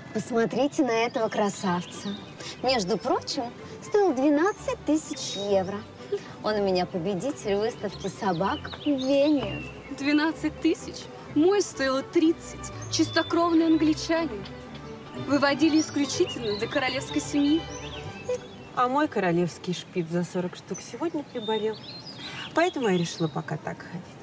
Посмотрите на этого красавца. Между прочим, стоил 12 тысяч евро. Он у меня победитель выставки собак в Вене. 12 тысяч? Мой стоил 30. Чистокровные англичане. Выводили исключительно для королевской семьи. А мой королевский шпиц за 40 штук сегодня приболел. Поэтому я решила пока так ходить.